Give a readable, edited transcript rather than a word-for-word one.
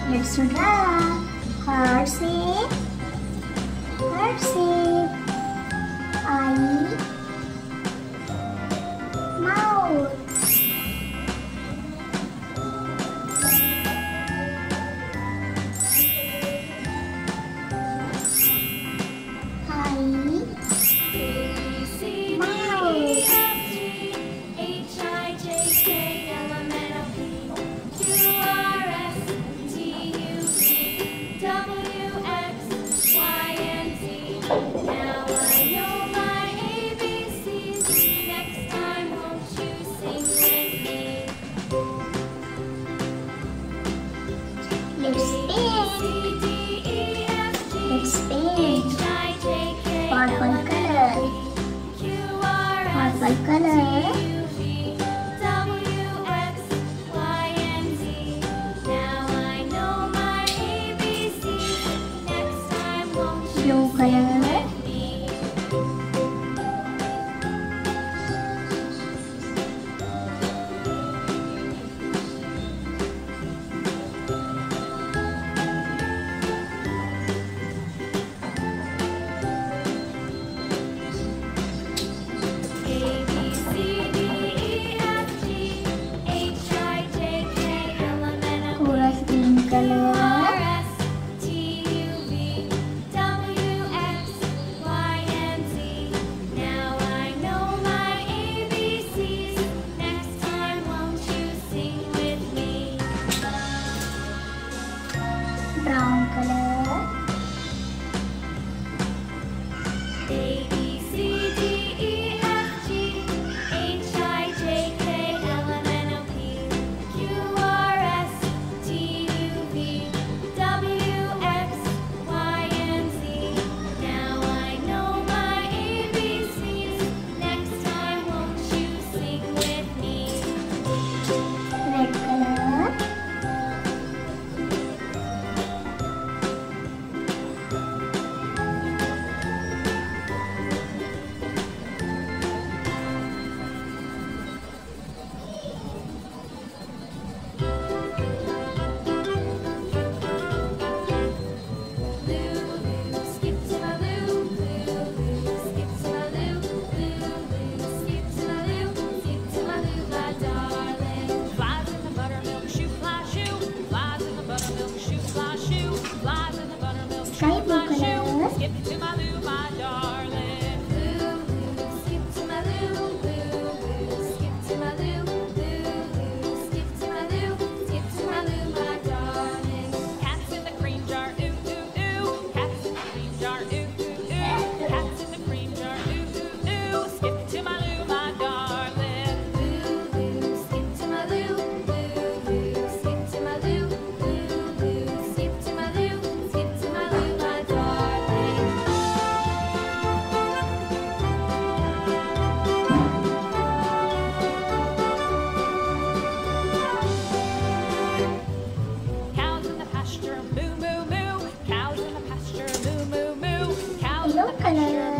Let's draw heart shape, eye, mouth. Let's paint. Purple color. Purple color. Blue color. Green color. Brown color. A, B, C, D, E, F, G, H, I, J, K, L, M, N, O, P, Q, R, S, T, U, V, W, X, Y, and Z. Now I know my ABCs. Next time, won't you sing with me? Red color. Sky blue color. Skip to my Lou, my darling. Lou, skip to my Lou, skip to my Lou, skip to my Lou, skip to my Lou, my darling. Cats in the cream jar, ooh, ooh, ooh. Cats in the cream jar, ooh, ooh, ooh. Cats in the cream jar, ooh, ooh, ooh. Skip to my Lou, my darling. Lou, skip to my Lou, skip to my Lou, skip to my Lou, skip to my Lou, my darling. Cows in the pasture, moo, moo, moo. Cows in the pasture, moo, moo, moo. Cows in Yellow the pasture, color.